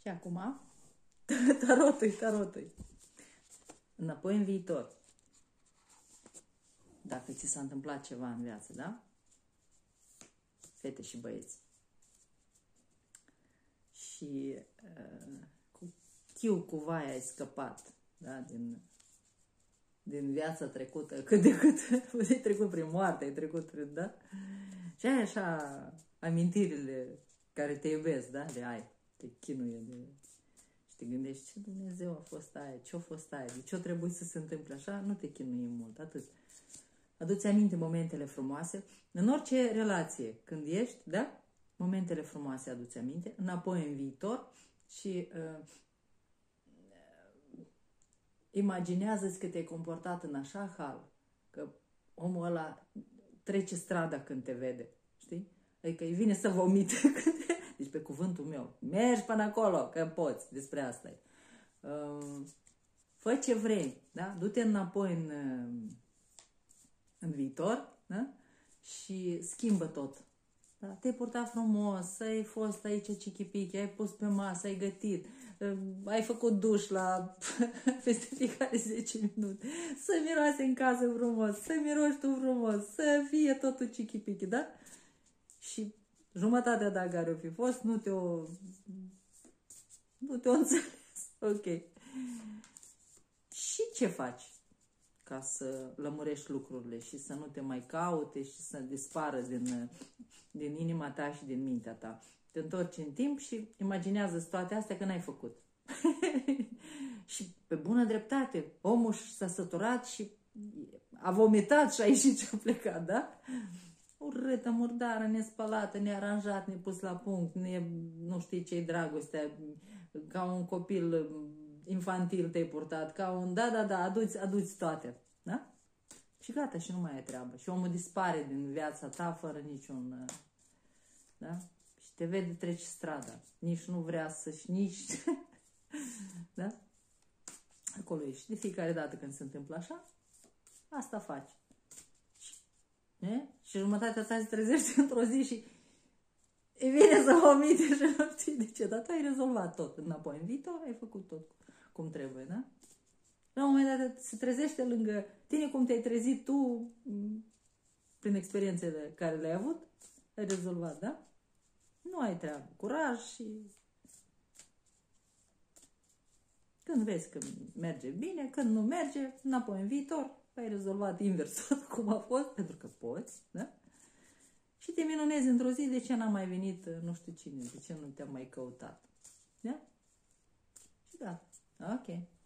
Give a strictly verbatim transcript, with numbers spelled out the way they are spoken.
Și acum, tarotul, tarotul. Înapoi în viitor. Dacă ți s-a întâmplat ceva în viață, da? Fete și băieți. Și uh, cu chiu, cu vai ai scăpat, da? Din, din viața trecută, cât de cât. Ai trecut prin moarte, ai trecut prin, da? Și ai așa amintirile care te iubesc, da? De ai, te chinuie, de... și te gândești, ce Dumnezeu a fost aia, ce a fost aia, de ce a trebuit să se întâmple așa, nu te chinui mult, atât. Adu-ți aminte momentele frumoase, în orice relație, când ești, da? Momentele frumoase adu-ți aminte, înapoi în viitor și uh, imaginează-ți că te-ai comportat în așa hal, că omul ăla trece strada când te vede, știi? Adică îi vine să vomite. Deci pe cuvântul meu, mergi până acolo, că poți, despre asta e. Uh, fă ce vrei, da? Du-te înapoi în, în viitor, da? Și schimbă tot. Da? Te-ai purtat frumos, ai fost aici cichipichi, ai pus pe masă, ai gătit, uh, ai făcut duș la peste fiecare zece minute, să miroase în casă frumos, să miroși tu frumos, să fie totul cichipichi, da? Și jumătatea dacă ar fi fost, nu te-o nu te-o înțeles. Ok. Și ce faci ca să lămurești lucrurile și să nu te mai caute și să dispară din, din inima ta și din mintea ta? Te întorci în timp și imaginează toate astea că n-ai făcut. Și pe bună dreptate, omul s-a săturat și a vomitat și a ieșit și a plecat, da? Urâtă, murdară, nespălată, nearanjat, nepus la punct, ne, nu știi ce-i dragostea, ca un copil infantil te-ai purtat, ca un... Da, da, da, aduți, aduți toate, da? Și gata, și nu mai e treabă. Și omul dispare din viața ta fără niciun... Da? Și te vede treci strada. Nici nu vrea să-și, nici... Da? Acolo ești. De fiecare dată când se întâmplă așa, asta faci. E? Și jumătatea ta se trezește într-o zi și îi vine să vomite și nu știi de ce, dar tu ai rezolvat tot înapoi în viitor, ai făcut tot cum trebuie, da? La un moment dat se trezește lângă tine cum te-ai trezit tu prin experiențele care le-ai avut, ai rezolvat, da? Nu ai treabă, curaj și când vezi că merge bine, când nu merge, înapoi în viitor, ai rezolvat invers tot cum a fost, pentru că poți, da? Și te minunezi într-o zi de ce n-a mai venit nu știu cine, de ce nu te-am mai căutat. Da? Și da. Ok.